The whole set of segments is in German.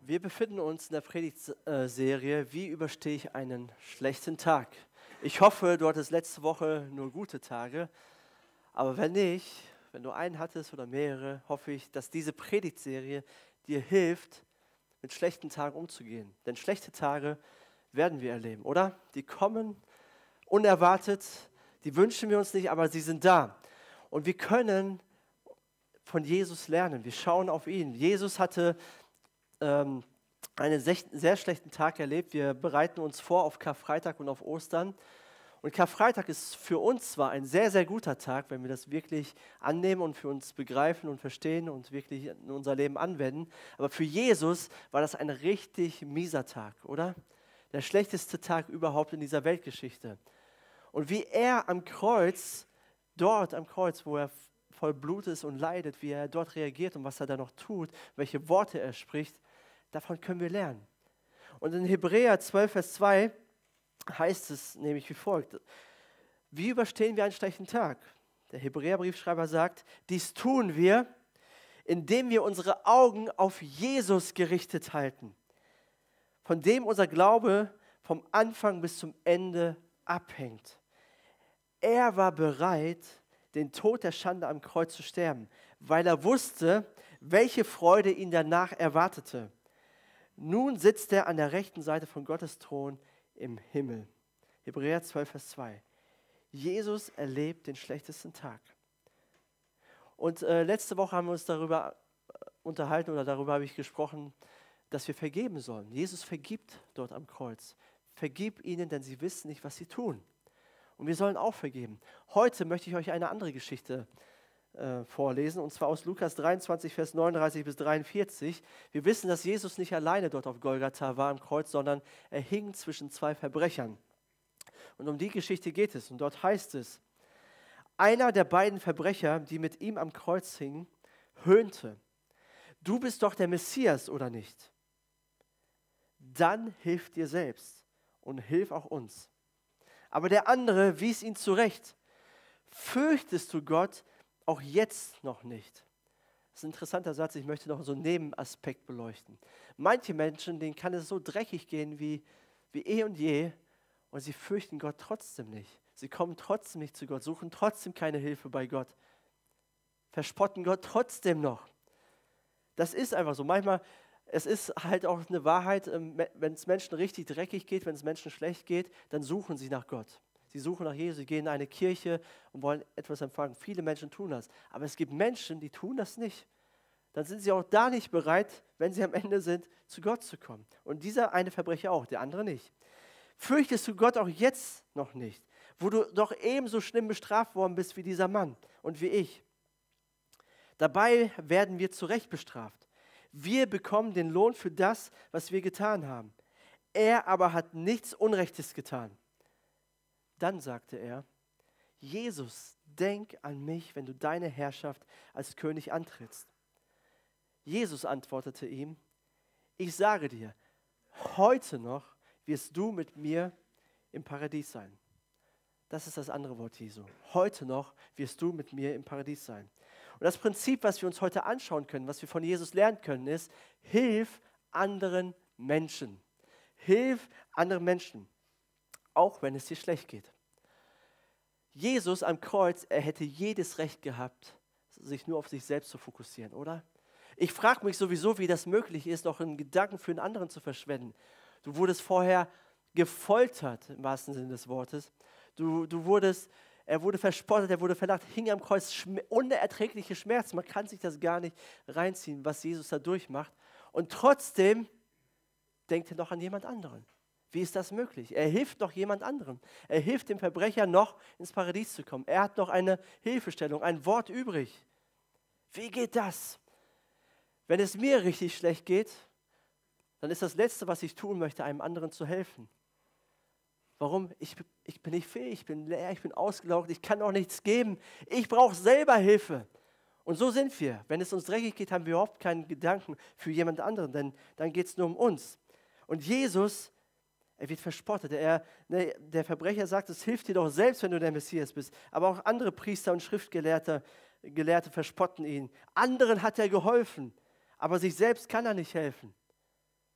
Wir befinden uns in der Predigtserie, wie überstehe ich einen schlechten Tag? Ich hoffe, du hattest letzte Woche nur gute Tage, aber wenn nicht, wenn du einen hattest oder mehrere, hoffe ich, dass diese Predigtserie dir hilft, mit schlechten Tagen umzugehen. Denn schlechte Tage werden wir erleben, oder? Die kommen unerwartet, die wünschen wir uns nicht, aber sie sind da. Und wir können von Jesus lernen, wir schauen auf ihn. Jesus hatte einen sehr schlechten Tag erlebt. Wir bereiten uns vor auf Karfreitag und auf Ostern. Und Karfreitag ist für uns zwar ein sehr, sehr guter Tag, wenn wir das wirklich annehmen und für uns begreifen und verstehen und wirklich in unser Leben anwenden. Aber für Jesus war das ein richtig mieser Tag, oder? Der schlechteste Tag überhaupt in dieser Weltgeschichte. Und wie er am Kreuz, dort am Kreuz, wo er voll Blut ist und leidet, wie er dort reagiert und was er da noch tut, welche Worte er spricht, davon können wir lernen. Und in Hebräer 12, Vers 2 heißt es nämlich wie folgt: Wie überstehen wir einen schlechten Tag? Der Hebräerbriefschreiber sagt, dies tun wir, indem wir unsere Augen auf Jesus gerichtet halten, von dem unser Glaube vom Anfang bis zum Ende abhängt. Er war bereit, den Tod der Schande am Kreuz zu sterben, weil er wusste, welche Freude ihn danach erwartete. Nun sitzt er an der rechten Seite von Gottes Thron im Himmel. Hebräer 12, Vers 2. Jesus erlebt den schlechtesten Tag. Und letzte Woche haben wir uns darüber unterhalten oder darüber habe ich gesprochen, dass wir vergeben sollen. Jesus vergibt dort am Kreuz. Vergib ihnen, denn sie wissen nicht, was sie tun. Und wir sollen auch vergeben. Heute möchte ich euch eine andere Geschichte vorlesen, und zwar aus Lukas 23, Vers 39 bis 43. Wir wissen, dass Jesus nicht alleine dort auf Golgatha war am Kreuz, sondern er hing zwischen zwei Verbrechern. Und um die Geschichte geht es. Und dort heißt es, einer der beiden Verbrecher, die mit ihm am Kreuz hingen, höhnte, du bist doch der Messias, oder nicht? Dann hilf dir selbst und hilf auch uns. Aber der andere wies ihn zurecht. Fürchtest du Gott auch jetzt noch nicht? Das ist ein interessanter Satz, ich möchte noch so einen Nebenaspekt beleuchten. Manche Menschen, denen kann es so dreckig gehen wie eh und je, und sie fürchten Gott trotzdem nicht. Sie kommen trotzdem nicht zu Gott, suchen trotzdem keine Hilfe bei Gott, verspotten Gott trotzdem noch. Das ist einfach so. Manchmal, es ist halt auch eine Wahrheit, wenn es Menschen richtig dreckig geht, wenn es Menschen schlecht geht, dann suchen sie nach Gott. Sie suchen nach Jesus, sie gehen in eine Kirche und wollen etwas empfangen. Viele Menschen tun das. Aber es gibt Menschen, die tun das nicht. Dann sind sie auch da nicht bereit, wenn sie am Ende sind, zu Gott zu kommen. Und dieser eine Verbrecher auch, der andere nicht. Fürchtest du Gott auch jetzt noch nicht, wo du doch ebenso schlimm bestraft worden bist wie dieser Mann und wie ich? Dabei werden wir zu Recht bestraft. Wir bekommen den Lohn für das, was wir getan haben. Er aber hat nichts Unrechtes getan. Dann sagte er, Jesus, denk an mich, wenn du deine Herrschaft als König antrittst. Jesus antwortete ihm, ich sage dir, heute noch wirst du mit mir im Paradies sein. Das ist das andere Wort Jesu. Heute noch wirst du mit mir im Paradies sein. Und das Prinzip, was wir uns heute anschauen können, was wir von Jesus lernen können, ist, hilf anderen Menschen. Hilf anderen Menschen, auch wenn es dir schlecht geht. Jesus am Kreuz, er hätte jedes Recht gehabt, sich nur auf sich selbst zu fokussieren, oder? Ich frage mich sowieso, wie das möglich ist, noch einen Gedanken für einen anderen zu verschwenden. Du wurdest vorher gefoltert, im wahrsten Sinne des Wortes. Er wurde verspottet, er wurde verlacht, hing am Kreuz, unerträgliche Schmerzen. Man kann sich das gar nicht reinziehen, was Jesus da durchmacht. Und trotzdem denkt er noch an jemand anderen. Wie ist das möglich? Er hilft noch jemand anderem. Er hilft dem Verbrecher noch ins Paradies zu kommen. Er hat noch eine Hilfestellung, ein Wort übrig. Wie geht das? Wenn es mir richtig schlecht geht, dann ist das Letzte, was ich tun möchte, einem anderen zu helfen. Warum? Ich bin nicht fähig, ich bin leer, ich bin ausgelaugt, ich kann auch nichts geben. Ich brauche selber Hilfe. Und so sind wir. Wenn es uns dreckig geht, haben wir überhaupt keinen Gedanken für jemand anderen, denn dann geht es nur um uns. Und Jesus, er wird verspottet. Der Verbrecher sagt, es hilft dir doch selbst, wenn du der Messias bist. Aber auch andere Priester und Schriftgelehrte verspotten ihn. Anderen hat er geholfen, aber sich selbst kann er nicht helfen.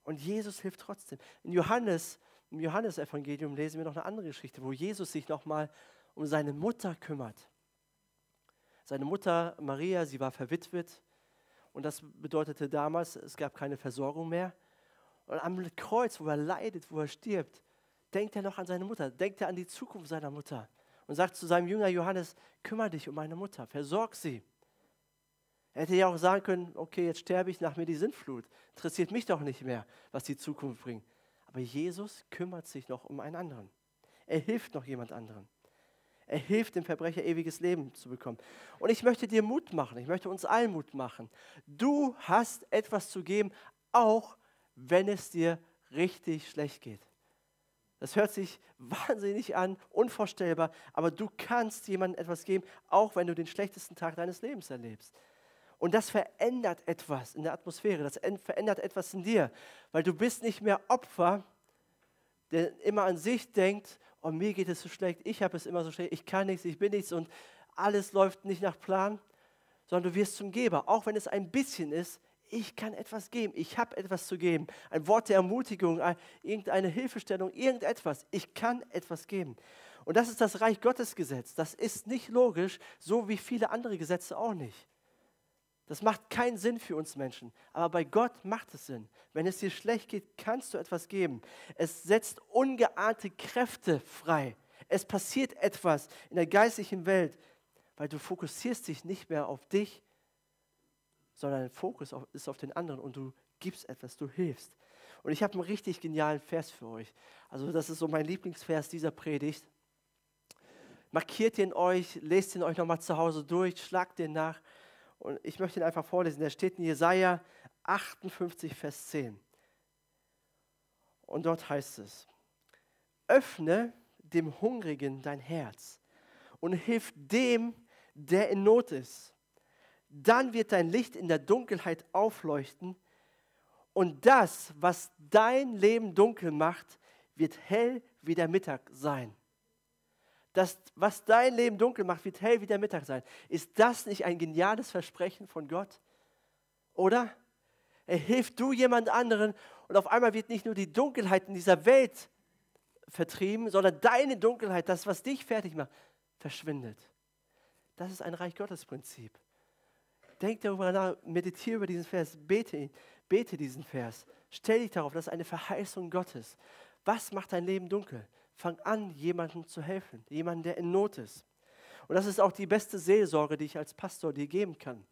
Und Jesus hilft trotzdem. Im Johannesevangelium lesen wir noch eine andere Geschichte, wo Jesus sich nochmal um seine Mutter kümmert. Seine Mutter Maria, sie war verwitwet und das bedeutete damals, es gab keine Versorgung mehr. Und am Kreuz, wo er leidet, wo er stirbt, denkt er noch an seine Mutter, denkt er an die Zukunft seiner Mutter und sagt zu seinem Jünger Johannes, kümmere dich um meine Mutter, versorg sie. Er hätte ja auch sagen können, okay, jetzt sterbe ich, nach mir die Sintflut. Interessiert mich doch nicht mehr, was die Zukunft bringt. Aber Jesus kümmert sich noch um einen anderen. Er hilft noch jemand anderem. Er hilft dem Verbrecher, ewiges Leben zu bekommen. Und ich möchte dir Mut machen, ich möchte uns allen Mut machen. Du hast etwas zu geben, auch wenn es dir richtig schlecht geht. Das hört sich wahnsinnig an, unvorstellbar, aber du kannst jemandem etwas geben, auch wenn du den schlechtesten Tag deines Lebens erlebst. Und das verändert etwas in der Atmosphäre, das verändert etwas in dir, weil du bist nicht mehr Opfer, der immer an sich denkt, oh, mir geht es so schlecht, ich habe es immer so schlecht, ich kann nichts, ich bin nichts und alles läuft nicht nach Plan, sondern du wirst zum Geber, auch wenn es ein bisschen ist, ich kann etwas geben, ich habe etwas zu geben, ein Wort der Ermutigung, irgendeine Hilfestellung, irgendetwas, ich kann etwas geben. Und das ist das Reich Gottes Gesetz, das ist nicht logisch, so wie viele andere Gesetze auch nicht. Das macht keinen Sinn für uns Menschen, aber bei Gott macht es Sinn. Wenn es dir schlecht geht, kannst du etwas geben. Es setzt ungeahnte Kräfte frei. Es passiert etwas in der geistlichen Welt, weil du fokussierst dich nicht mehr auf dich, sondern dein Fokus ist auf den anderen und du gibst etwas, du hilfst. Und ich habe einen richtig genialen Vers für euch. Also das ist so mein Lieblingsvers dieser Predigt. Markiert den euch, lest den euch nochmal zu Hause durch, schlagt den nach. Und ich möchte ihn einfach vorlesen. Der steht in Jesaja 58, Vers 10. Und dort heißt es: Öffne dem Hungrigen dein Herz und hilf dem, der in Not ist. Dann wird dein Licht in der Dunkelheit aufleuchten und das, was dein Leben dunkel macht, wird hell wie der Mittag sein. Das, was dein Leben dunkel macht, wird hell wie der Mittag sein. Ist das nicht ein geniales Versprechen von Gott? Oder? Er hilft du jemand anderen und auf einmal wird nicht nur die Dunkelheit in dieser Welt vertrieben, sondern deine Dunkelheit, das, was dich fertig macht, verschwindet. Das ist ein Reich Gottes Prinzip. Denk darüber nach, meditiere über diesen Vers, bete diesen Vers. Stell dich darauf, das ist eine Verheißung Gottes. Was macht dein Leben dunkel? Fang an, jemandem zu helfen, jemandem, der in Not ist. Und das ist auch die beste Seelsorge, die ich als Pastor dir geben kann.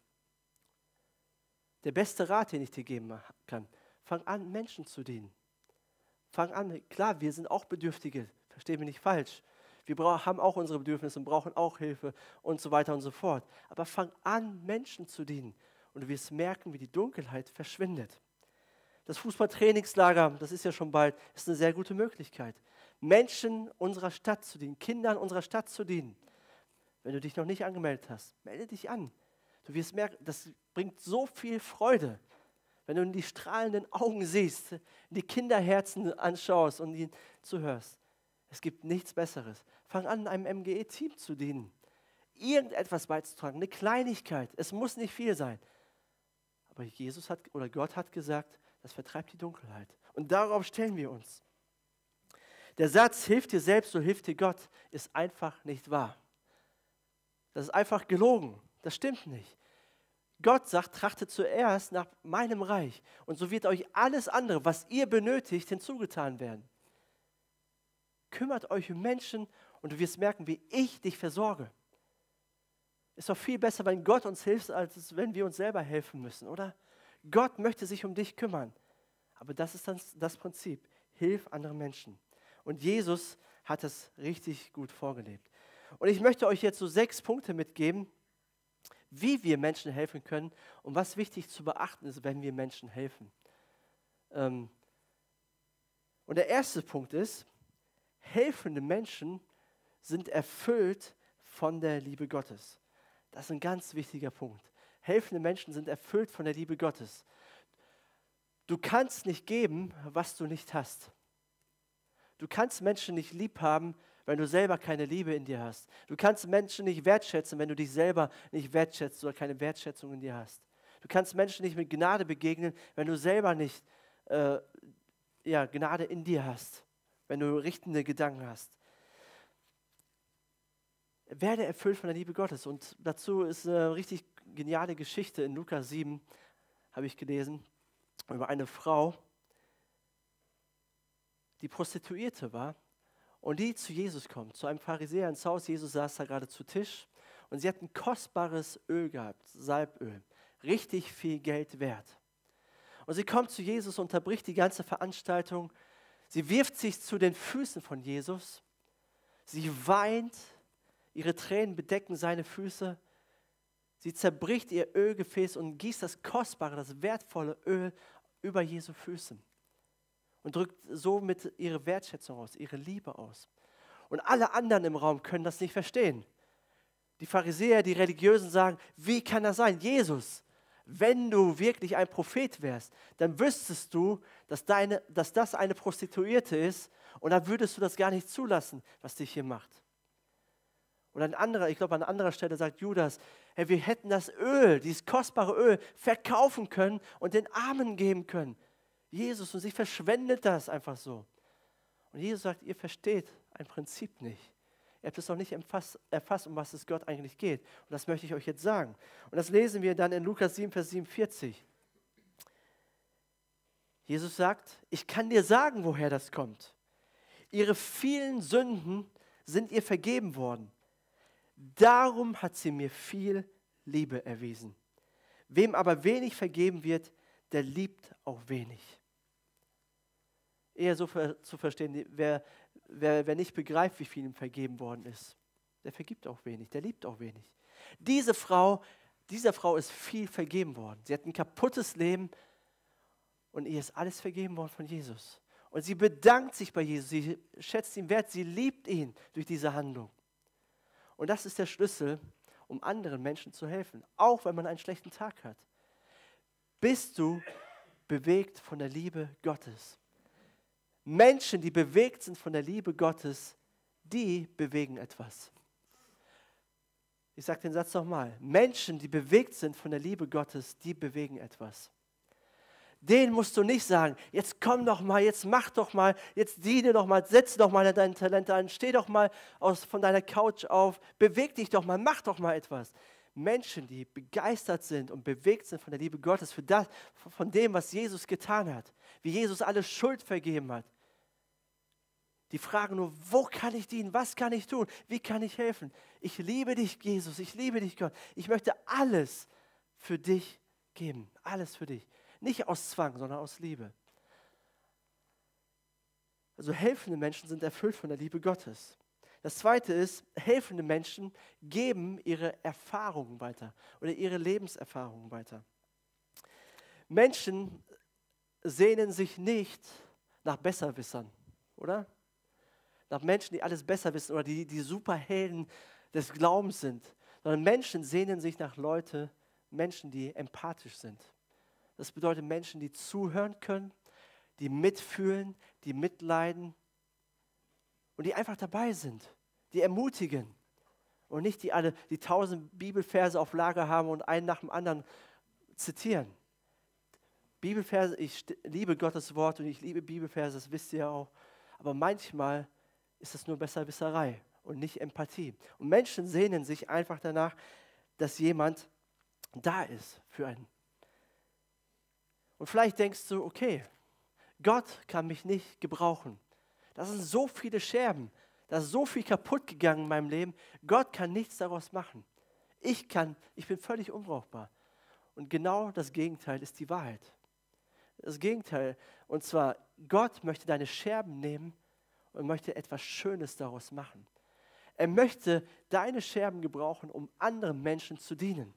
Der beste Rat, den ich dir geben kann. Fang an, Menschen zu dienen. Fang an, klar, wir sind auch Bedürftige, versteh mich nicht falsch. Wir haben auch unsere Bedürfnisse und brauchen auch Hilfe und so weiter und so fort. Aber fang an, Menschen zu dienen und du wirst merken, wie die Dunkelheit verschwindet. Das Fußballtrainingslager, das ist ja schon bald, ist eine sehr gute Möglichkeit. Menschen unserer Stadt zu dienen, Kindern unserer Stadt zu dienen. Wenn du dich noch nicht angemeldet hast, melde dich an. Du wirst merken, das bringt so viel Freude, wenn du in die strahlenden Augen siehst, in die Kinderherzen anschaust und ihnen zuhörst. Es gibt nichts Besseres. Fang an, einem MGE-Team zu dienen. Irgendetwas beizutragen, eine Kleinigkeit. Es muss nicht viel sein. Aber Gott hat gesagt, das vertreibt die Dunkelheit. Und darauf stellen wir uns. Der Satz, hilf dir selbst, so hilft dir Gott, ist einfach nicht wahr. Das ist einfach gelogen. Das stimmt nicht. Gott sagt, trachtet zuerst nach meinem Reich. Und so wird euch alles andere, was ihr benötigt, hinzugetan werden. Kümmert euch um Menschen und du wirst merken, wie ich dich versorge. Ist doch viel besser, wenn Gott uns hilft, als wenn wir uns selber helfen müssen, oder? Gott möchte sich um dich kümmern. Aber das ist dann das Prinzip. Hilf anderen Menschen. Und Jesus hat es richtig gut vorgelebt. Und ich möchte euch jetzt so 6 Punkte mitgeben, wie wir Menschen helfen können und was wichtig zu beachten ist, wenn wir Menschen helfen. Und der erste Punkt ist, helfende Menschen sind erfüllt von der Liebe Gottes. Das ist ein ganz wichtiger Punkt. Helfende Menschen sind erfüllt von der Liebe Gottes. Du kannst nicht geben, was du nicht hast. Du kannst Menschen nicht lieb haben, wenn du selber keine Liebe in dir hast. Du kannst Menschen nicht wertschätzen, wenn du dich selber nicht wertschätzt oder keine Wertschätzung in dir hast. Du kannst Menschen nicht mit Gnade begegnen, wenn du selber nicht Gnade in dir hast, wenn du richtende Gedanken hast. Werde erfüllt von der Liebe Gottes. Und dazu ist eine richtig geniale Geschichte in Lukas 7, habe ich gelesen, über eine Frau, die Prostituierte war und die zu Jesus kommt, zu einem Pharisäer ins Haus. Jesus saß da gerade zu Tisch und sie hat ein kostbares Öl gehabt, Salböl, richtig viel Geld wert. Und sie kommt zu Jesus, unterbricht die ganze Veranstaltung, sie wirft sich zu den Füßen von Jesus, sie weint, ihre Tränen bedecken seine Füße, sie zerbricht ihr Ölgefäß und gießt das kostbare, das wertvolle Öl über Jesu Füßen und drückt somit ihre Wertschätzung aus, ihre Liebe aus. Und alle anderen im Raum können das nicht verstehen. Die Pharisäer, die Religiösen sagen, wie kann das sein? Jesus, wenn du wirklich ein Prophet wärst, dann wüsstest du, dass das eine Prostituierte ist und dann würdest du das gar nicht zulassen, was dich hier macht. Und an anderer Stelle sagt Judas, hey, wir hätten das Öl, dieses kostbare Öl, verkaufen können und den Armen geben können. Jesus, und sie verschwendet das einfach so. Und Jesus sagt, ihr versteht ein Prinzip nicht. Ihr habt es noch nicht erfasst, um was es Gott eigentlich geht. Und das möchte ich euch jetzt sagen. Und das lesen wir dann in Lukas 7, Vers 47. Jesus sagt, ich kann dir sagen, woher das kommt. Ihre vielen Sünden sind ihr vergeben worden. Darum hat sie mir viel Liebe erwiesen. Wem aber wenig vergeben wird, der liebt auch wenig. Eher so zu verstehen, wer nicht begreift, wie viel ihm vergeben worden ist, der vergibt auch wenig, der liebt auch wenig. Dieser Frau ist viel vergeben worden. Sie hat ein kaputtes Leben und ihr ist alles vergeben worden von Jesus. Und sie bedankt sich bei Jesus, sie schätzt ihn wert, sie liebt ihn durch diese Handlung. Und das ist der Schlüssel, um anderen Menschen zu helfen, auch wenn man einen schlechten Tag hat. Bist du bewegt von der Liebe Gottes? Menschen, die bewegt sind von der Liebe Gottes, die bewegen etwas. Ich sage den Satz nochmal. Menschen, die bewegt sind von der Liebe Gottes, die bewegen etwas. Denen musst du nicht sagen, jetzt komm doch mal, jetzt mach doch mal, jetzt diene doch mal, setz doch mal deine Talente ein, steh doch mal von deiner Couch auf, beweg dich doch mal, mach doch mal etwas. Menschen, die begeistert sind und bewegt sind von der Liebe Gottes, von dem, was Jesus getan hat, wie Jesus alle Schuld vergeben hat. Die fragen nur, wo kann ich dienen, was kann ich tun, wie kann ich helfen? Ich liebe dich, Jesus, ich liebe dich, Gott. Ich möchte alles für dich geben, alles für dich. Nicht aus Zwang, sondern aus Liebe. Also helfende Menschen sind erfüllt von der Liebe Gottes. Das Zweite ist, helfende Menschen geben ihre Erfahrungen weiter oder ihre Lebenserfahrungen weiter. Menschen sehnen sich nicht nach Besserwissern, oder? Nach Menschen, die alles besser wissen oder die Superhelden des Glaubens sind. Sondern Menschen sehnen sich nach Menschen, die empathisch sind. Das bedeutet Menschen, die zuhören können, die mitfühlen, die mitleiden und die einfach dabei sind, die ermutigen und nicht die 1000 Bibelverse auf Lager haben und einen nach dem anderen zitieren. Bibelverse, ich liebe Gottes Wort und ich liebe Bibelverse, das wisst ihr ja auch, aber manchmal ist es nur Besserwisserei und nicht Empathie. Und Menschen sehnen sich einfach danach, dass jemand da ist für einen. Und vielleicht denkst du, okay, Gott kann mich nicht gebrauchen. Das sind so viele Scherben, da ist so viel kaputt gegangen in meinem Leben. Gott kann nichts daraus machen. Ich bin völlig unbrauchbar. Und genau das Gegenteil ist die Wahrheit. Das Gegenteil, und zwar, Gott möchte deine Scherben nehmen und möchte etwas Schönes daraus machen. Er möchte deine Scherben gebrauchen, um anderen Menschen zu dienen.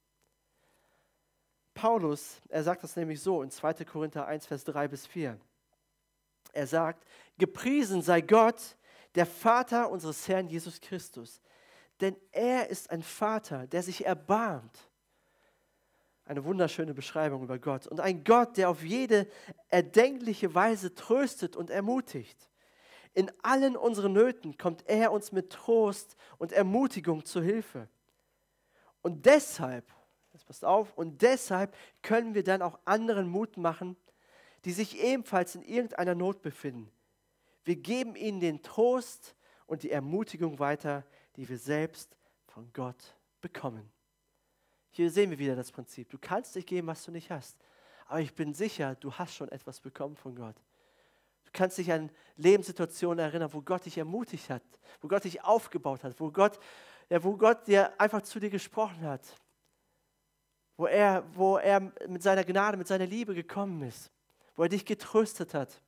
Paulus, er sagt das nämlich so in 2. Korinther 1, Vers 3 bis 4. Er sagt, gepriesen sei Gott, der Vater unseres Herrn Jesus Christus. Denn er ist ein Vater, der sich erbarmt. Eine wunderschöne Beschreibung über Gott. Und ein Gott, der auf jede erdenkliche Weise tröstet und ermutigt. In allen unseren Nöten kommt er uns mit Trost und Ermutigung zu Hilfe. Und deshalb, jetzt passt auf, und deshalb können wir dann auch anderen Mut machen, die sich ebenfalls in irgendeiner Not befinden. Wir geben ihnen den Trost und die Ermutigung weiter, die wir selbst von Gott bekommen. Hier sehen wir wieder das Prinzip. Du kannst nicht geben, was du nicht hast. Aber ich bin sicher, du hast schon etwas bekommen von Gott. Du kannst dich an Lebenssituationen erinnern, wo Gott dich ermutigt hat, wo Gott dich aufgebaut hat, wo Gott dir einfach zu dir gesprochen hat, wo er mit seiner Gnade, mit seiner Liebe gekommen ist, wo er dich getröstet hat.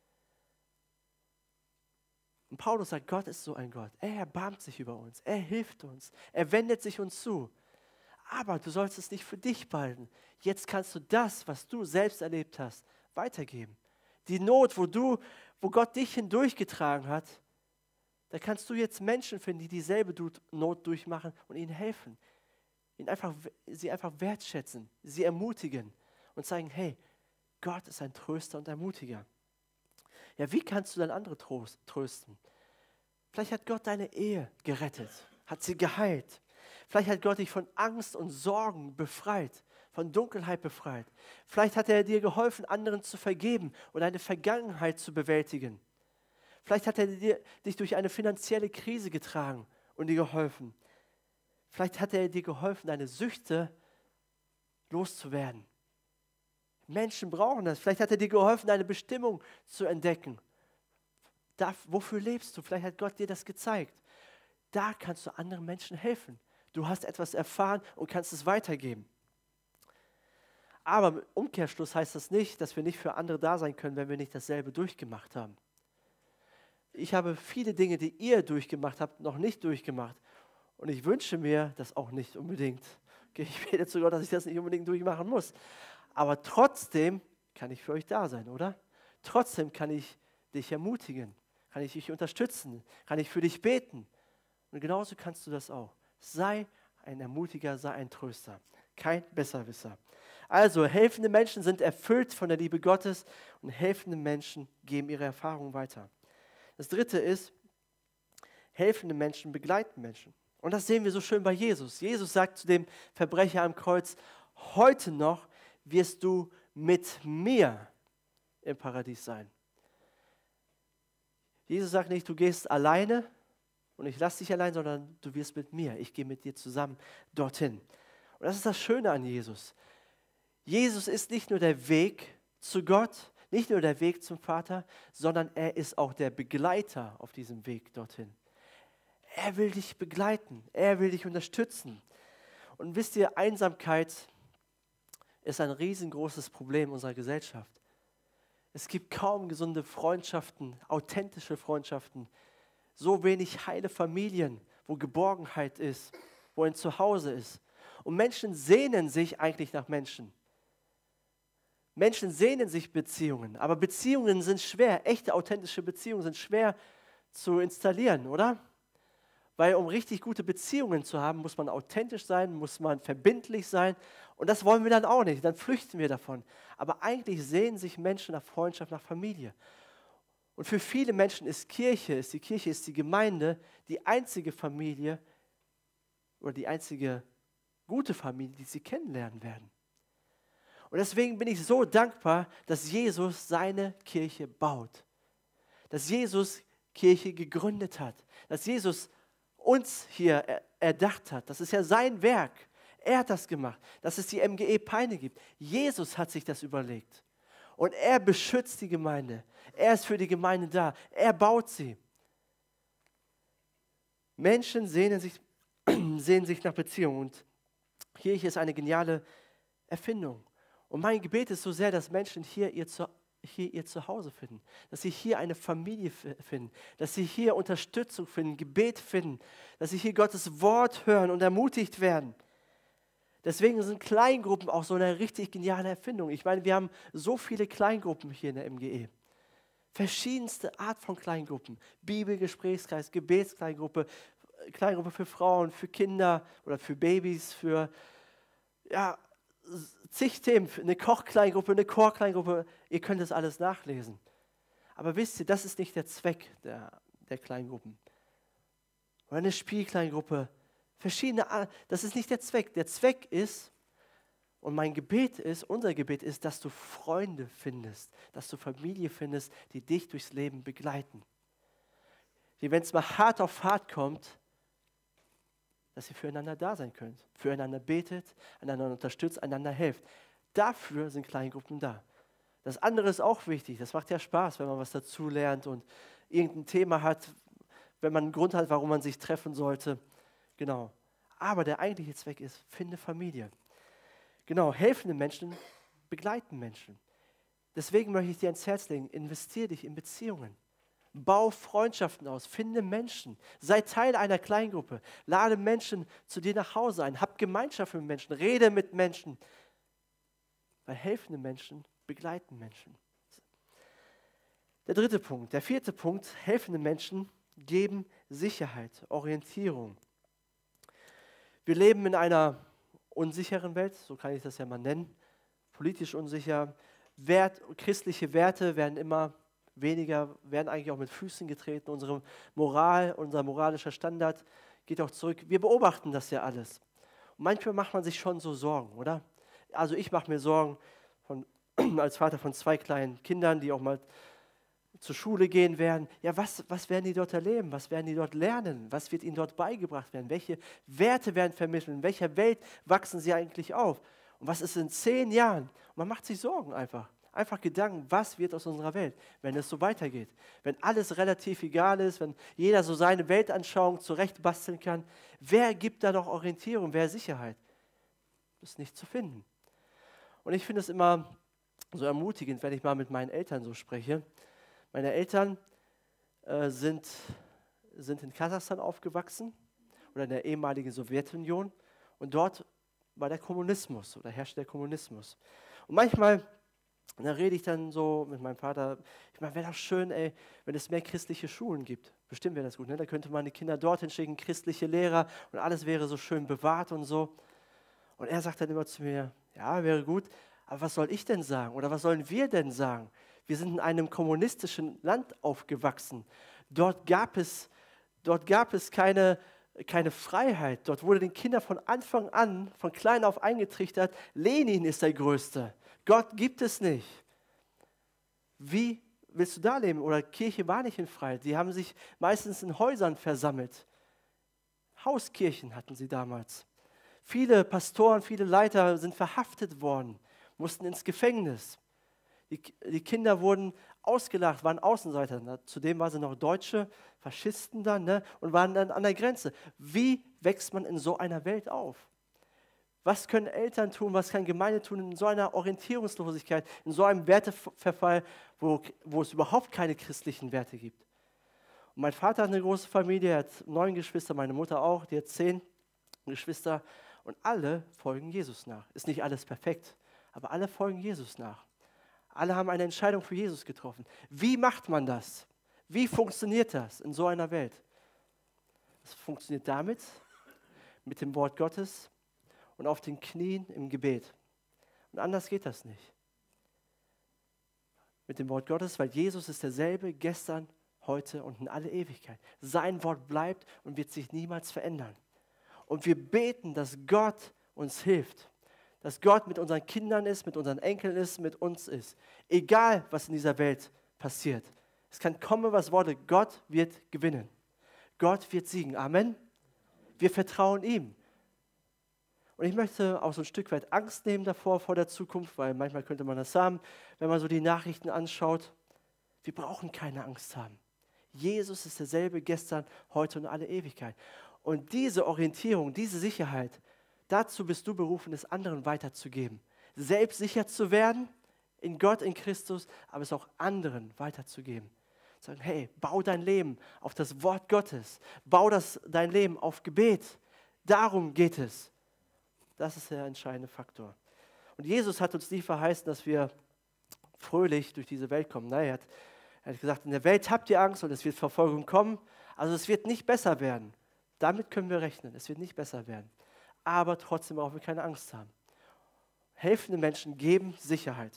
Und Paulus sagt, Gott ist so ein Gott. Er erbarmt sich über uns, er hilft uns, er wendet sich uns zu. Aber du sollst es nicht für dich behalten. Jetzt kannst du das, was du selbst erlebt hast, weitergeben. Die Not, wo Gott dich hindurchgetragen hat, da kannst du jetzt Menschen finden, die dieselbe Not durchmachen und ihnen helfen. Sie einfach wertschätzen, sie ermutigen und zeigen, hey, Gott ist ein Tröster und Ermutiger. Ja, wie kannst du dann andere trösten? Vielleicht hat Gott deine Ehe gerettet, hat sie geheilt. Vielleicht hat Gott dich von Angst und Sorgen befreit, von Dunkelheit befreit. Vielleicht hat er dir geholfen, anderen zu vergeben und eine Vergangenheit zu bewältigen. Vielleicht hat er dich durch eine finanzielle Krise getragen und dir geholfen. Vielleicht hat er dir geholfen, deine Süchte loszuwerden. Menschen brauchen das. Vielleicht hat er dir geholfen, deine Bestimmung zu entdecken. Wofür lebst du? Vielleicht hat Gott dir das gezeigt. Da kannst du anderen Menschen helfen. Du hast etwas erfahren und kannst es weitergeben. Aber im Umkehrschluss heißt das nicht, dass wir nicht für andere da sein können, wenn wir nicht dasselbe durchgemacht haben. Ich habe viele Dinge, die ihr durchgemacht habt, noch nicht durchgemacht. Und ich wünsche mir das auch nicht unbedingt. Okay, ich bete zu Gott, dass ich das nicht unbedingt durchmachen muss. Aber trotzdem kann ich für euch da sein, oder? Trotzdem kann ich dich ermutigen, kann ich dich unterstützen, kann ich für dich beten. Und genauso kannst du das auch. Sei ein Ermutiger, sei ein Tröster, kein Besserwisser. Also, helfende Menschen sind erfüllt von der Liebe Gottes und helfende Menschen geben ihre Erfahrungen weiter. Das dritte ist, helfende Menschen begleiten Menschen. Und das sehen wir so schön bei Jesus. Jesus sagt zu dem Verbrecher am Kreuz, heute noch wirst du mit mir im Paradies sein. Jesus sagt nicht, du gehst alleine und ich lasse dich allein, sondern du wirst mit mir. Ich gehe mit dir zusammen dorthin. Und das ist das Schöne an Jesus. Jesus ist nicht nur der Weg zu Gott, nicht nur der Weg zum Vater, sondern er ist auch der Begleiter auf diesem Weg dorthin. Er will dich begleiten, er will dich unterstützen. Und wisst ihr, Einsamkeit ist ein riesengroßes Problem unserer Gesellschaft. Es gibt kaum gesunde Freundschaften, authentische Freundschaften, so wenig heile Familien, wo Geborgenheit ist, wo ein Zuhause ist. Und Menschen sehnen sich eigentlich nach Menschen. Menschen sehnen sich Beziehungen, aber Beziehungen sind schwer, echte authentische Beziehungen sind schwer zu installieren, oder? Weil um richtig gute Beziehungen zu haben, muss man authentisch sein, muss man verbindlich sein. Und das wollen wir dann auch nicht, dann flüchten wir davon. Aber eigentlich sehnen sich Menschen nach Freundschaft, nach Familie. Und für viele Menschen ist die Gemeinde, die einzige Familie oder die einzige gute Familie, die sie kennenlernen werden. Und deswegen bin ich so dankbar, dass Jesus seine Kirche baut. Dass Jesus Kirche gegründet hat. Dass Jesus uns hier erdacht hat. Das ist ja sein Werk. Er hat das gemacht, dass es die MGE Peine gibt. Jesus hat sich das überlegt. Und er beschützt die Gemeinde. Er ist für die Gemeinde da. Er baut sie. Menschen sehnen sich nach Beziehungen. Und Kirche ist eine geniale Erfindung. Und mein Gebet ist so sehr, dass Menschen hier ihr Zuhause finden, dass sie hier eine Familie finden, dass sie hier Unterstützung finden, Gebet finden, dass sie hier Gottes Wort hören und ermutigt werden. Deswegen sind Kleingruppen auch so eine richtig geniale Erfindung. Ich meine, wir haben so viele Kleingruppen hier in der MGE. Verschiedenste Art von Kleingruppen. Bibelgesprächskreis, Gebetskleingruppe, Kleingruppe für Frauen, für Kinder oder für Babys, für zig Themen, eine Kochkleingruppe, eine Chorkleingruppe, ihr könnt das alles nachlesen. Aber wisst ihr, das ist nicht der Zweck der Kleingruppen. Oder eine Spielkleingruppe, das ist nicht der Zweck. Der Zweck ist, Und unser Gebet ist, dass du Freunde findest, dass du Familie findest, die dich durchs Leben begleiten. Die, wenn es mal hart auf hart kommt, dass ihr füreinander da sein könnt, füreinander betet, einander unterstützt, einander helft. Dafür sind Kleingruppen da. Das andere ist auch wichtig, das macht ja Spaß, wenn man was dazu lernt und irgendein Thema hat, wenn man einen Grund hat, warum man sich treffen sollte. Genau. Aber der eigentliche Zweck ist, finde Familie. Genau, helfende Menschen begleiten Menschen. Deswegen möchte ich dir ans Herz legen, investiere dich in Beziehungen. Bau Freundschaften aus, finde Menschen. Sei Teil einer Kleingruppe. Lade Menschen zu dir nach Hause ein. Hab Gemeinschaft mit Menschen, rede mit Menschen. Weil helfende Menschen begleiten Menschen. Der vierte Punkt, helfende Menschen geben Sicherheit, Orientierung. Wir leben in einer unsicheren Welt, so kann ich das ja mal nennen, politisch unsicher. Christliche Werte werden immer weniger, werden eigentlich auch mit Füßen getreten. Unsere Moral, unser moralischer Standard geht auch zurück. Wir beobachten das ja alles. Und manchmal macht man sich schon so Sorgen, oder? Also ich mache mir Sorgen als Vater von 2 kleinen Kindern, die auch mal zur Schule gehen werden. Ja, was werden die dort erleben? Was werden die dort lernen? Was wird ihnen dort beigebracht werden? Welche Werte werden vermittelt? In welcher Welt wachsen sie eigentlich auf? Und was ist in 10 Jahren? Und man macht sich Sorgen einfach. Einfach Gedanken, was wird aus unserer Welt, wenn es so weitergeht? Wenn alles relativ egal ist, wenn jeder so seine Weltanschauung zurechtbasteln kann, wer gibt da noch Orientierung, wer Sicherheit? Das ist nicht zu finden. Und ich finde es immer so ermutigend, wenn ich mal mit meinen Eltern so spreche. Meine Eltern sind in Kasachstan aufgewachsen oder in der ehemaligen Sowjetunion und dort war der Kommunismus oder herrschte der Kommunismus. Und manchmal, da rede ich dann so mit meinem Vater, ich meine, wäre doch schön, wenn es mehr christliche Schulen gibt. Bestimmt wäre das gut, ne? Da könnte man die Kinder dorthin schicken, christliche Lehrer und alles wäre so schön bewahrt und so. Und er sagt dann immer zu mir, ja, wäre gut, aber was soll ich denn sagen oder was sollen wir denn sagen? Wir sind in einem kommunistischen Land aufgewachsen. Dort gab es keine Freiheit. Dort wurde den Kindern von Anfang an, von klein auf eingetrichtert, Lenin ist der Größte. Gott gibt es nicht. Wie willst du da leben? Oder Kirche war nicht in Freiheit. Sie haben sich meistens in Häusern versammelt. Hauskirchen hatten sie damals. Viele Pastoren, viele Leiter sind verhaftet worden, mussten ins Gefängnis. Die Kinder wurden ausgelacht, waren Außenseiter. Zudem waren sie noch Deutsche, Faschisten dann, ne, und waren dann an der Grenze. Wie wächst man in so einer Welt auf? Was können Eltern tun, was kann Gemeinde tun in so einer Orientierungslosigkeit, in so einem Werteverfall, wo es überhaupt keine christlichen Werte gibt? Und mein Vater hat eine große Familie, er hat 9 Geschwister, meine Mutter auch, die hat 10 Geschwister und alle folgen Jesus nach. Ist nicht alles perfekt, aber alle folgen Jesus nach. Alle haben eine Entscheidung für Jesus getroffen. Wie macht man das? Wie funktioniert das in so einer Welt? Es funktioniert damit, mit dem Wort Gottes und auf den Knien im Gebet. Und anders geht das nicht. Mit dem Wort Gottes, weil Jesus ist derselbe gestern, heute und in alle Ewigkeit. Sein Wort bleibt und wird sich niemals verändern. Und wir beten, dass Gott uns hilft. Dass Gott mit unseren Kindern ist, mit unseren Enkeln ist, mit uns ist. Egal, was in dieser Welt passiert. Es kann kommen, was wolle. Gott wird gewinnen. Gott wird siegen. Amen. Wir vertrauen ihm. Und ich möchte auch so ein Stück weit Angst nehmen davor, vor der Zukunft, weil manchmal könnte man das haben, wenn man so die Nachrichten anschaut. Wir brauchen keine Angst haben. Jesus ist derselbe gestern, heute und alle Ewigkeit. Und diese Orientierung, diese Sicherheit, dazu bist du berufen, es anderen weiterzugeben. Selbst sicher zu werden in Gott, in Christus, aber es auch anderen weiterzugeben. Sagen, hey, bau dein Leben auf das Wort Gottes. Bau dein Leben auf Gebet. Darum geht es. Das ist der entscheidende Faktor. Und Jesus hat uns nie verheißen, dass wir fröhlich durch diese Welt kommen. Nein, er hat gesagt, in der Welt habt ihr Angst und es wird Verfolgung kommen. Also es wird nicht besser werden. Damit können wir rechnen. Es wird nicht besser werden. Aber trotzdem brauchen wir keine Angst haben. Helfende Menschen geben Sicherheit.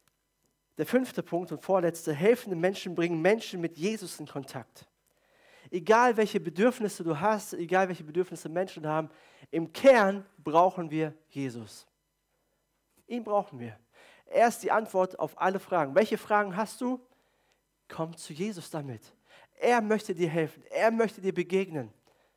Der 5. Punkt und vorletzte, helfende Menschen bringen Menschen mit Jesus in Kontakt. Egal welche Bedürfnisse du hast, egal welche Bedürfnisse Menschen haben, im Kern brauchen wir Jesus. Ihn brauchen wir. Er ist die Antwort auf alle Fragen. Welche Fragen hast du? Komm zu Jesus damit. Er möchte dir helfen. Er möchte dir begegnen.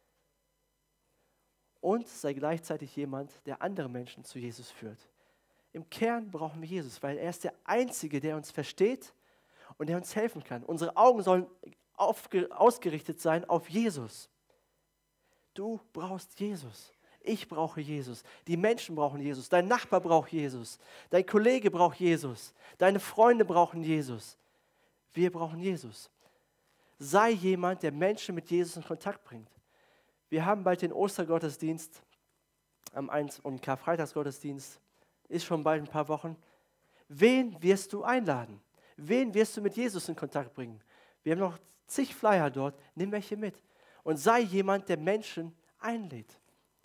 Und sei gleichzeitig jemand, der andere Menschen zu Jesus führt. Im Kern brauchen wir Jesus, weil er ist der Einzige, der uns versteht und der uns helfen kann. Unsere Augen sollen ausgerichtet sein auf Jesus. Du brauchst Jesus. Ich brauche Jesus. Die Menschen brauchen Jesus. Dein Nachbar braucht Jesus. Dein Kollege braucht Jesus. Deine Freunde brauchen Jesus. Wir brauchen Jesus. Sei jemand, der Menschen mit Jesus in Kontakt bringt. Wir haben bald den Ostergottesdienst am 1. und Karfreitagsgottesdienst. Ist schon bald ein paar Wochen. Wen wirst du einladen? Wen wirst du mit Jesus in Kontakt bringen? Wir haben noch zig Flyer dort. Nimm welche mit. Und sei jemand, der Menschen einlädt.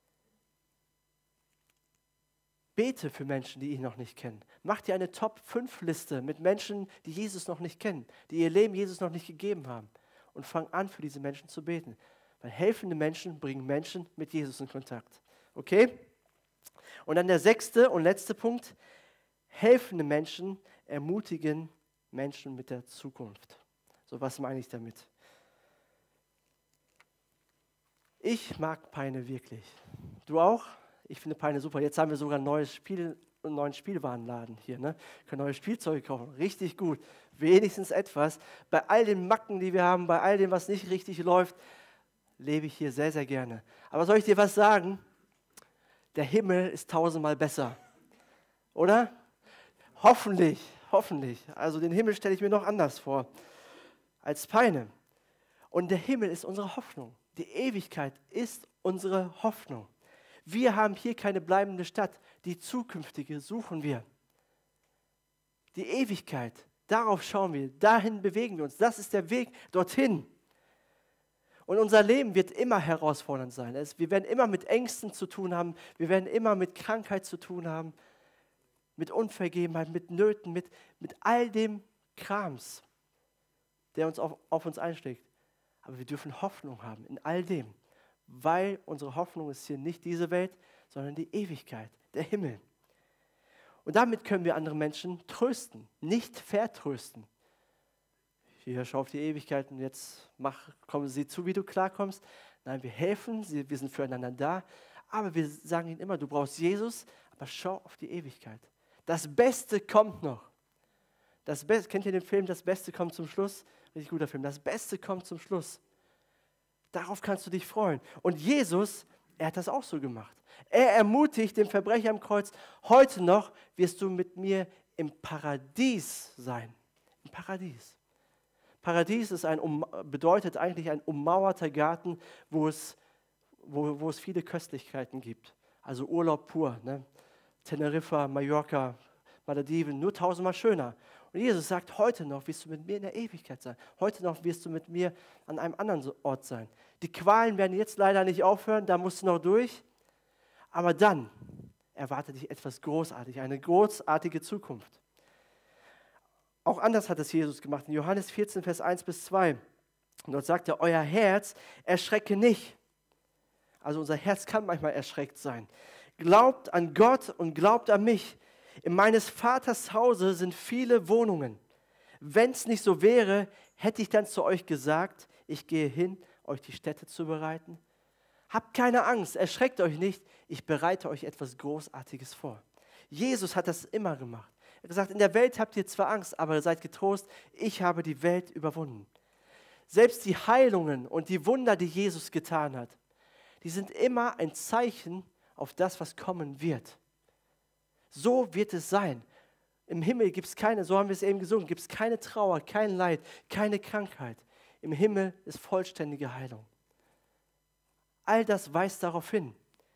Bete für Menschen, die ihn noch nicht kennen. Mach dir eine Top-5-Liste mit Menschen, die Jesus noch nicht kennen, die ihr Leben Jesus noch nicht gegeben haben. Und fang an, für diese Menschen zu beten. Weil helfende Menschen bringen Menschen mit Jesus in Kontakt. Okay? Und dann der 6. und letzte Punkt. Helfende Menschen ermutigen Menschen mit der Zukunft. So, was meine ich damit? Ich mag Peine wirklich. Du auch? Ich finde Peine super. Jetzt haben wir sogar ein neues Spiel, einen neuen Spielwarenladen hier. Ne? Können neue Spielzeuge kaufen. Richtig gut. Wenigstens etwas. Bei all den Macken, die wir haben, bei all dem, was nicht richtig läuft, lebe ich hier sehr, sehr gerne. Aber soll ich dir was sagen? Der Himmel ist 1000-mal besser. Oder? Hoffentlich, hoffentlich. Also den Himmel stelle ich mir noch anders vor als Peine. Und der Himmel ist unsere Hoffnung. Die Ewigkeit ist unsere Hoffnung. Wir haben hier keine bleibende Stadt. Die zukünftige suchen wir. Die Ewigkeit, darauf schauen wir. Dahin bewegen wir uns. Das ist der Weg dorthin. Und unser Leben wird immer herausfordernd sein. Wir werden immer mit Ängsten zu tun haben. Wir werden immer mit Krankheit zu tun haben. Mit Unvergebenheit, mit Nöten, mit all dem Krams, der uns auf uns einschlägt. Aber wir dürfen Hoffnung haben in all dem. Weil unsere Hoffnung ist hier nicht diese Welt, sondern die Ewigkeit, der Himmel. Und damit können wir andere Menschen trösten, nicht vertrösten. Hier, schau auf die Ewigkeit und jetzt komm sie zu, wie du klarkommst. Nein, wir helfen, wir sind füreinander da, aber wir sagen ihnen immer, du brauchst Jesus, aber schau auf die Ewigkeit. Das Beste kommt noch. Kennt ihr den Film, Das Beste kommt zum Schluss? Richtig guter Film. Das Beste kommt zum Schluss. Darauf kannst du dich freuen. Und Jesus, er hat das auch so gemacht. Er ermutigt den Verbrecher am Kreuz, heute noch wirst du mit mir im Paradies sein. Im Paradies. Paradies bedeutet eigentlich ein ummauerter Garten, wo es viele Köstlichkeiten gibt. Also Urlaub pur. Ne? Teneriffa, Mallorca, Malediven, nur 1000-mal schöner. Und Jesus sagt, heute noch wirst du mit mir in der Ewigkeit sein. Heute noch wirst du mit mir an einem anderen Ort sein. Die Qualen werden jetzt leider nicht aufhören, da musst du noch durch. Aber dann erwartet dich etwas Großartiges, eine großartige Zukunft. Auch anders hat es Jesus gemacht. In Johannes 14, Vers 1 bis 2. Und dort sagt er, euer Herz erschrecke nicht. Also unser Herz kann manchmal erschreckt sein. Glaubt an Gott und glaubt an mich. In meines Vaters Hause sind viele Wohnungen. Wenn es nicht so wäre, hätte ich dann zu euch gesagt, ich gehe hin, euch die Stätte zu bereiten. Habt keine Angst, erschreckt euch nicht, ich bereite euch etwas Großartiges vor. Jesus hat das immer gemacht. Er hat gesagt, in der Welt habt ihr zwar Angst, aber seid getrost, ich habe die Welt überwunden. Selbst die Heilungen und die Wunder, die Jesus getan hat, die sind immer ein Zeichen auf das, was kommen wird. So wird es sein. Im Himmel gibt es keine, so haben wir es eben gesungen, gibt es keine Trauer, kein Leid, keine Krankheit. Im Himmel ist vollständige Heilung. All das weist darauf hin.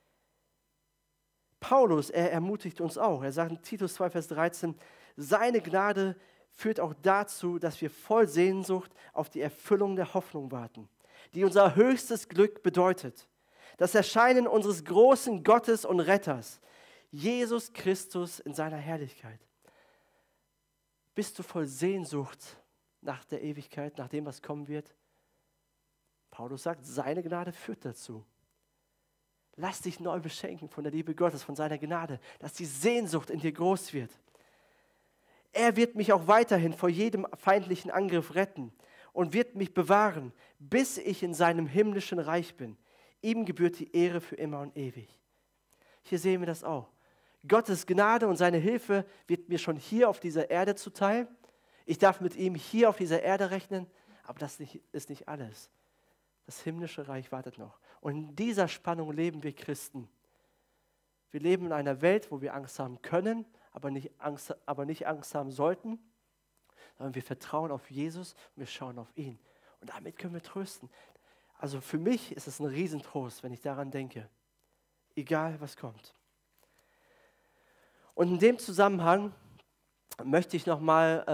Paulus, er ermutigt uns auch. Er sagt in Titus 2, Vers 13, seine Gnade führt auch dazu, dass wir voll Sehnsucht auf die Erfüllung der Hoffnung warten, die unser höchstes Glück bedeutet. Das Erscheinen unseres großen Gottes und Retters, Jesus Christus in seiner Herrlichkeit. Bist du voll Sehnsucht nach der Ewigkeit, nach dem, was kommen wird? Paulus sagt, seine Gnade führt dazu. Lass dich neu beschenken von der Liebe Gottes, von seiner Gnade, dass die Sehnsucht in dir groß wird. Er wird mich auch weiterhin vor jedem feindlichen Angriff retten und wird mich bewahren, bis ich in seinem himmlischen Reich bin. Ihm gebührt die Ehre für immer und ewig. Hier sehen wir das auch. Gottes Gnade und seine Hilfe wird mir schon hier auf dieser Erde zuteil. Ich darf mit ihm hier auf dieser Erde rechnen, aber das ist nicht alles. Das himmlische Reich wartet noch. Und in dieser Spannung leben wir Christen. Wir leben in einer Welt, wo wir Angst haben können, aber nicht Angst haben sollten, sondern wir vertrauen auf Jesus und wir schauen auf ihn. Und damit können wir trösten. Also für mich ist es ein Riesentrost, wenn ich daran denke. Egal, was kommt. Und in dem Zusammenhang möchte ich nochmal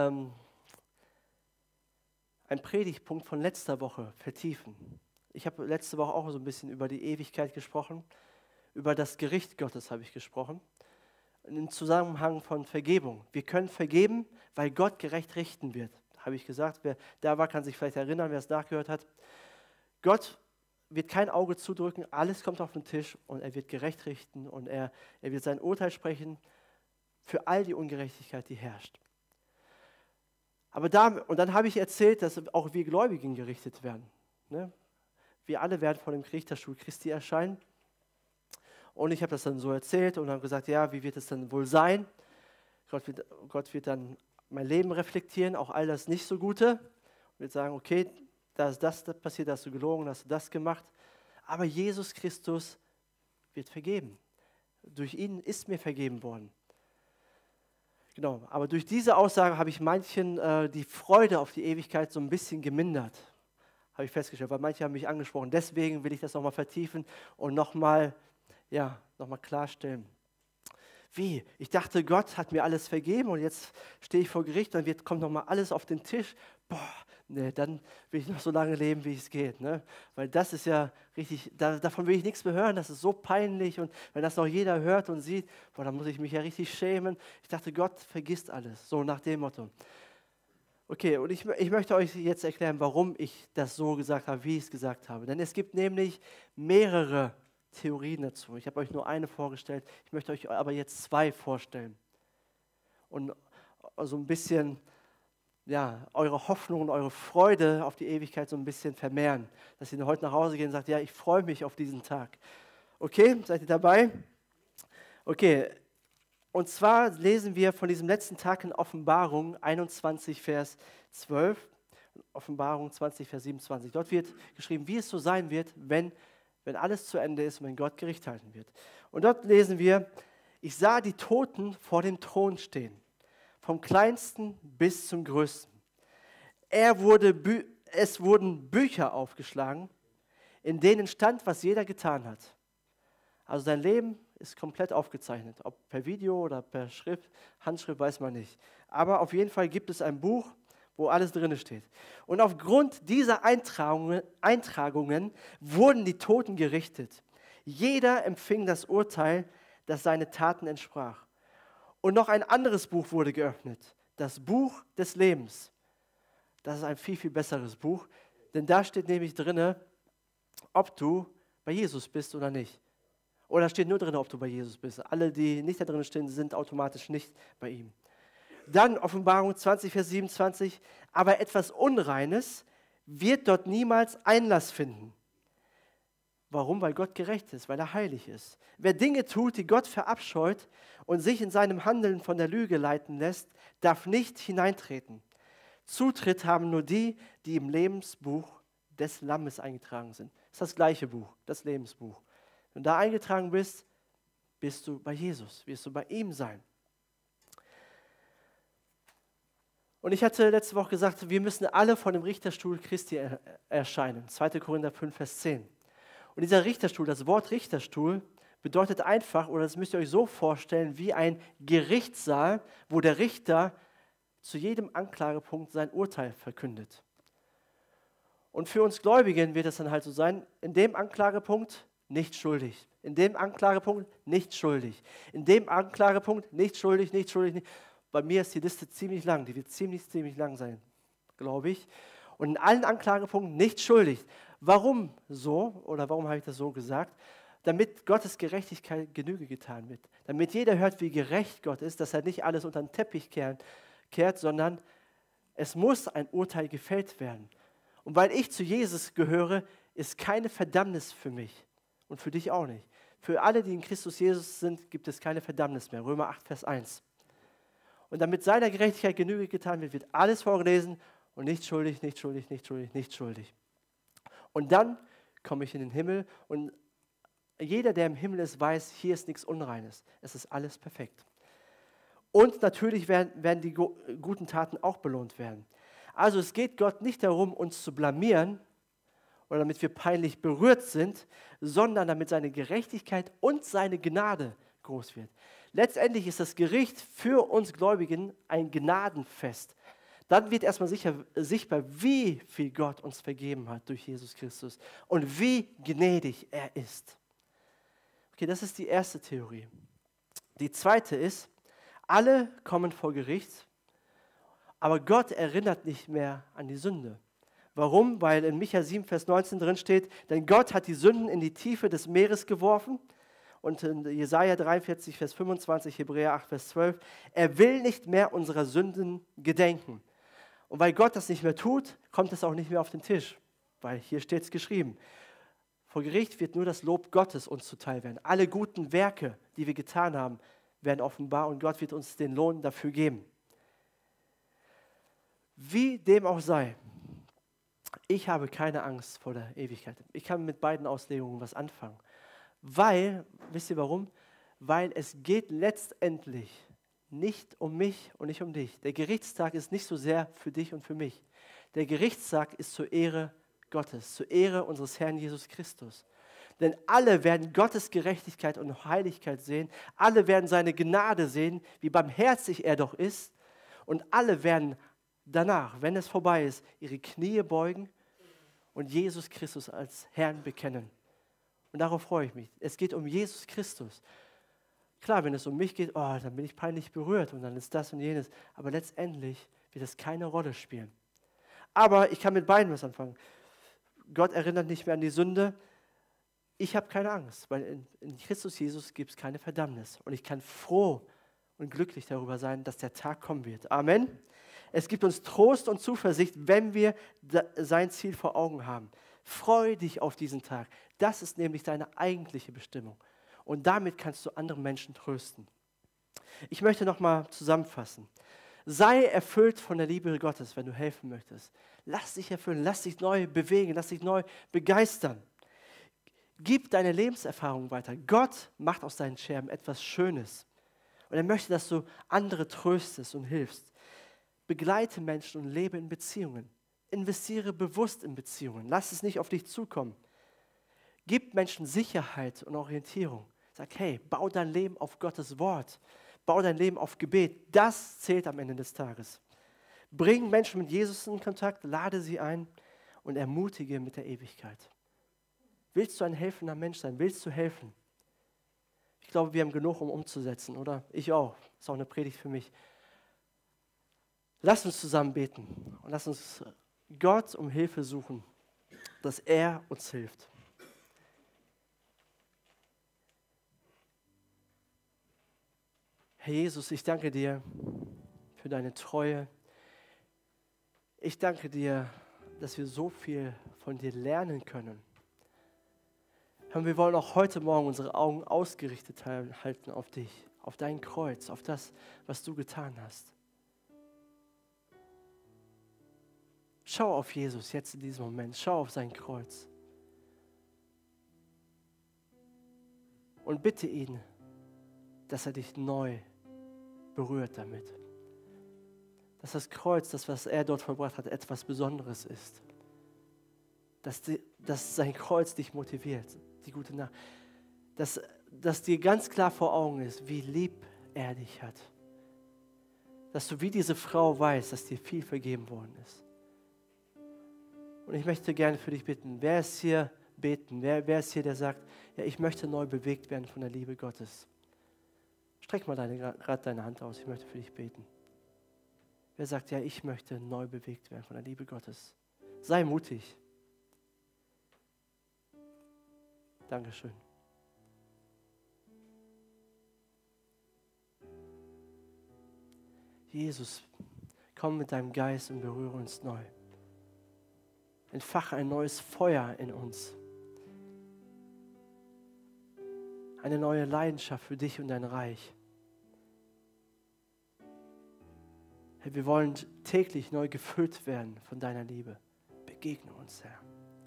einen Predigtpunkt von letzter Woche vertiefen. Ich habe letzte Woche auch so ein bisschen über die Ewigkeit gesprochen, über das Gericht Gottes habe ich gesprochen, im Zusammenhang von Vergebung. Wir können vergeben, weil Gott gerecht richten wird, habe ich gesagt. Wer da war, kann sich vielleicht erinnern, wer es nachgehört hat. Gott wird kein Auge zudrücken, alles kommt auf den Tisch und er wird gerecht richten und er wird sein Urteil sprechen für all die Ungerechtigkeit, die herrscht. Und dann habe ich erzählt, dass auch wir Gläubigen gerichtet werden. Ne? Wir alle werden vor dem Richterstuhl Christi erscheinen. Und ich habe das dann so erzählt und habe gesagt, ja, wie wird es dann wohl sein? Gott wird dann mein Leben reflektieren, auch all das nicht so Gute. Und wird sagen, okay, da ist das passiert, da hast du gelogen, da hast du das gemacht. Aber Jesus Christus wird vergeben. Durch ihn ist mir vergeben worden. Genau, aber durch diese Aussage habe ich manchen die Freude auf die Ewigkeit so ein bisschen gemindert. Habe ich festgestellt, weil manche haben mich angesprochen. Deswegen will ich das nochmal vertiefen und nochmal klarstellen. Wie? Ich dachte, Gott hat mir alles vergeben und jetzt stehe ich vor Gericht und dann kommt nochmal alles auf den Tisch. Boah, nee, dann will ich noch so lange leben, wie es geht. Ne? Weil das ist ja richtig, davon will ich nichts mehr hören, das ist so peinlich und wenn das noch jeder hört und sieht, boah, dann muss ich mich ja richtig schämen. Ich dachte, Gott vergisst alles, so nach dem Motto. Okay, und ich möchte euch jetzt erklären, warum ich das so gesagt habe, wie ich es gesagt habe. Denn es gibt nämlich mehrere Theorien dazu. Ich habe euch nur eine vorgestellt, ich möchte euch aber jetzt zwei vorstellen. Und so ein bisschen, ja, eure Hoffnung und eure Freude auf die Ewigkeit so ein bisschen vermehren. Dass ihr heute nach Hause geht und sagt, ja, ich freue mich auf diesen Tag. Okay, seid ihr dabei? Okay, und zwar lesen wir von diesem letzten Tag in Offenbarung 21, Vers 12, Offenbarung 20, Vers 27. Dort wird geschrieben, wie es so sein wird, wenn alles zu Ende ist und wenn Gott Gericht halten wird. Und dort lesen wir, ich sah die Toten vor dem Thron stehen, vom Kleinsten bis zum Größten. Es wurden Bücher aufgeschlagen, in denen stand, was jeder getan hat. Also sein Leben ist komplett aufgezeichnet, ob per Video oder per Schrift, Handschrift, weiß man nicht. Aber auf jeden Fall gibt es ein Buch, wo alles drin steht. Und aufgrund dieser Eintragungen wurden die Toten gerichtet. Jeder empfing das Urteil, das seine Taten entsprach. Und noch ein anderes Buch wurde geöffnet, das Buch des Lebens. Das ist ein viel, viel besseres Buch, denn da steht nämlich drin, ob du bei Jesus bist oder nicht. Oder steht nur drin, ob du bei Jesus bist. Alle, die nicht da drin stehen, sind automatisch nicht bei ihm. Dann Offenbarung 20, Vers 27. Aber etwas Unreines wird dort niemals Einlass finden. Warum? Weil Gott gerecht ist, weil er heilig ist. Wer Dinge tut, die Gott verabscheut und sich in seinem Handeln von der Lüge leiten lässt, darf nicht hineintreten. Zutritt haben nur die, die im Lebensbuch des Lammes eingetragen sind. Das ist das gleiche Buch, das Lebensbuch. Wenn du da eingetragen bist, bist du bei Jesus, wirst du bei ihm sein. Und ich hatte letzte Woche gesagt, wir müssen alle vor dem Richterstuhl Christi erscheinen. 2. Korinther 5, Vers 10. Und dieser Richterstuhl, das Wort Richterstuhl, bedeutet einfach, oder das müsst ihr euch so vorstellen, wie ein Gerichtssaal, wo der Richter zu jedem Anklagepunkt sein Urteil verkündet. Und für uns Gläubigen wird es dann halt so sein, in dem Anklagepunkt nicht schuldig. In dem Anklagepunkt nicht schuldig. In dem Anklagepunkt nicht schuldig, nicht schuldig. Nicht. Bei mir ist die Liste ziemlich lang. Die wird ziemlich lang sein, glaube ich. Und in allen Anklagepunkten nicht schuldig. Warum so oder warum habe ich das so gesagt? Damit Gottes Gerechtigkeit Genüge getan wird. Damit jeder hört, wie gerecht Gott ist, dass er nicht alles unter den Teppich kehrt, sondern es muss ein Urteil gefällt werden. Und weil ich zu Jesus gehöre, ist keine Verdammnis für mich und für dich auch nicht. Für alle, die in Christus Jesus sind, gibt es keine Verdammnis mehr. Römer 8, Vers 1. Und damit seiner Gerechtigkeit Genüge getan wird, wird alles vorgelesen und nicht schuldig, nicht schuldig, nicht schuldig, nicht schuldig. Und dann komme ich in den Himmel und jeder, der im Himmel ist, weiß, hier ist nichts Unreines. Es ist alles perfekt. Und natürlich werden die guten Taten auch belohnt werden. Also es geht Gott nicht darum, uns zu blamieren oder damit wir peinlich berührt sind, sondern damit seine Gerechtigkeit und seine Gnade groß wird. Letztendlich ist das Gericht für uns Gläubigen ein Gnadenfest. Dann wird erstmal sichtbar, wie viel Gott uns vergeben hat durch Jesus Christus und wie gnädig er ist. Okay, das ist die erste Theorie. Die zweite ist, alle kommen vor Gericht, aber Gott erinnert nicht mehr an die Sünde. Warum? Weil in Micha 7, Vers 19 drin steht, denn Gott hat die Sünden in die Tiefe des Meeres geworfen. Und in Jesaja 43, Vers 25, Hebräer 8, Vers 12, er will nicht mehr unserer Sünden gedenken. Und weil Gott das nicht mehr tut, kommt es auch nicht mehr auf den Tisch, weil hier steht es geschrieben. Vor Gericht wird nur das Lob Gottes uns zuteil werden. Alle guten Werke, die wir getan haben, werden offenbar und Gott wird uns den Lohn dafür geben. Wie dem auch sei, ich habe keine Angst vor der Ewigkeit. Ich kann mit beiden Auslegungen was anfangen. Weil, wisst ihr warum? Weil es geht letztendlich nicht um mich und nicht um dich. Der Gerichtstag ist nicht so sehr für dich und für mich. Der Gerichtstag ist zur Ehre Gottes, zur Ehre unseres Herrn Jesus Christus. Denn alle werden Gottes Gerechtigkeit und Heiligkeit sehen. Alle werden seine Gnade sehen, wie barmherzig er doch ist. Und alle werden danach, wenn es vorbei ist, ihre Knie beugen und Jesus Christus als Herrn bekennen. Und darauf freue ich mich. Es geht um Jesus Christus. Klar, wenn es um mich geht, dann bin ich peinlich berührt und dann ist das und jenes. Aber letztendlich wird es keine Rolle spielen. Aber ich kann mit beiden was anfangen. Gott erinnert nicht mehr an die Sünde. Ich habe keine Angst, weil in Christus Jesus gibt es keine Verdammnis. Und ich kann froh und glücklich darüber sein, dass der Tag kommen wird. Amen. Es gibt uns Trost und Zuversicht, wenn wir sein Ziel vor Augen haben. Freue dich auf diesen Tag. Das ist nämlich deine eigentliche Bestimmung. Und damit kannst du andere Menschen trösten. Ich möchte nochmal zusammenfassen. Sei erfüllt von der Liebe Gottes, wenn du helfen möchtest. Lass dich erfüllen, lass dich neu bewegen, lass dich neu begeistern. Gib deine Lebenserfahrung weiter. Gott macht aus deinen Scherben etwas Schönes. Und er möchte, dass du andere tröstest und hilfst. Begleite Menschen und lebe in Beziehungen. Investiere bewusst in Beziehungen. Lass es nicht auf dich zukommen. Gib Menschen Sicherheit und Orientierung. Sag, hey, bau dein Leben auf Gottes Wort. Bau dein Leben auf Gebet. Das zählt am Ende des Tages. Bring Menschen mit Jesus in Kontakt, lade sie ein und ermutige mit der Ewigkeit. Willst du ein helfender Mensch sein? Willst du helfen? Ich glaube, wir haben genug, um umzusetzen, oder? Ich auch. Das ist auch eine Predigt für mich. Lass uns zusammen beten und lass uns Gott um Hilfe suchen, dass er uns hilft. Herr Jesus, ich danke dir für deine Treue. Ich danke dir, dass wir so viel von dir lernen können. Herr, wir wollen auch heute Morgen unsere Augen ausgerichtet halten auf dich, auf dein Kreuz, auf das, was du getan hast. Schau auf Jesus jetzt in diesem Moment, schau auf sein Kreuz. Und bitte ihn, dass er dich neu berührt damit. Dass das Kreuz, das, was er dort vollbracht hat, etwas Besonderes ist. Dass sein Kreuz dich motiviert, die gute Nachricht. Dass dir ganz klar vor Augen ist, wie lieb er dich hat. Dass du wie diese Frau weißt, dass dir viel vergeben worden ist. Und ich möchte gerne für dich bitten, wer ist hier beten? Wer ist hier, der sagt, ja, ich möchte neu bewegt werden von der Liebe Gottes? Streck mal gerade deine Hand aus, ich möchte für dich beten. Wer sagt, ja, ich möchte neu bewegt werden von der Liebe Gottes? Sei mutig. Dankeschön. Jesus, komm mit deinem Geist und berühre uns neu. Entfache ein neues Feuer in uns. Eine neue Leidenschaft für dich und dein Reich. Herr, wir wollen täglich neu gefüllt werden von deiner Liebe. Begegne uns, Herr.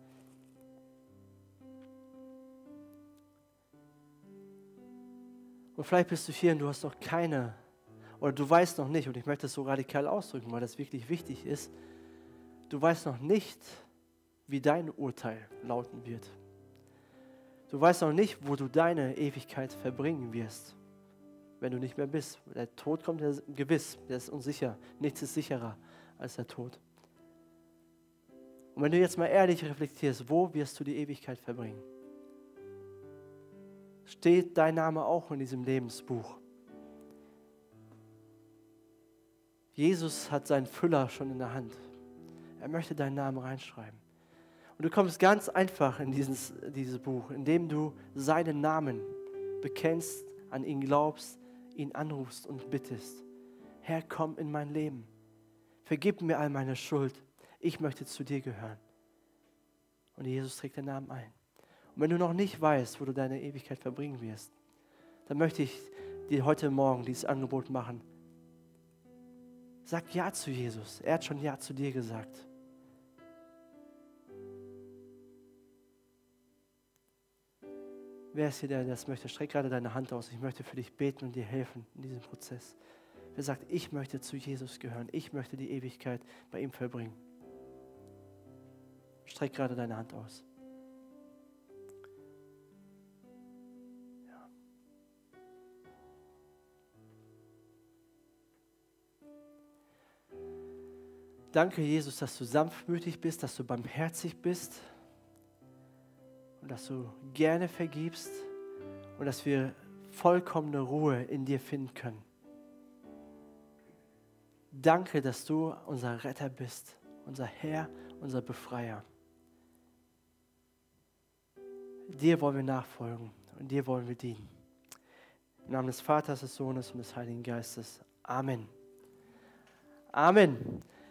Und vielleicht bist du hier und du hast noch keine, oder du weißt noch nicht, und ich möchte es so radikal ausdrücken, weil das wirklich wichtig ist, du weißt noch nicht, wie dein Urteil lauten wird. Du weißt noch nicht, wo du deine Ewigkeit verbringen wirst, wenn du nicht mehr bist. Der Tod kommt ja gewiss, der ist unsicher. Nichts ist sicherer als der Tod. Und wenn du jetzt mal ehrlich reflektierst, wo wirst du die Ewigkeit verbringen? Steht dein Name auch in diesem Lebensbuch? Jesus hat seinen Füller schon in der Hand. Er möchte deinen Namen reinschreiben. Und du kommst ganz einfach in dieses Buch, indem du seinen Namen bekennst, an ihn glaubst, ihn anrufst und bittest. Herr, komm in mein Leben. Vergib mir all meine Schuld. Ich möchte zu dir gehören. Und Jesus trägt den Namen ein. Und wenn du noch nicht weißt, wo du deine Ewigkeit verbringen wirst, dann möchte ich dir heute Morgen dieses Angebot machen. Sag Ja zu Jesus. Er hat schon Ja zu dir gesagt. Wer ist hier, der das möchte? Streck gerade deine Hand aus. Ich möchte für dich beten und dir helfen in diesem Prozess. Wer sagt, ich möchte zu Jesus gehören. Ich möchte die Ewigkeit bei ihm verbringen. Streck gerade deine Hand aus. Ja. Danke, Jesus, dass du sanftmütig bist, dass du barmherzig bist. Und dass du gerne vergibst und dass wir vollkommene Ruhe in dir finden können. Danke, dass du unser Retter bist, unser Herr, unser Befreier. Dir wollen wir nachfolgen und dir wollen wir dienen. Im Namen des Vaters, des Sohnes und des Heiligen Geistes. Amen. Amen.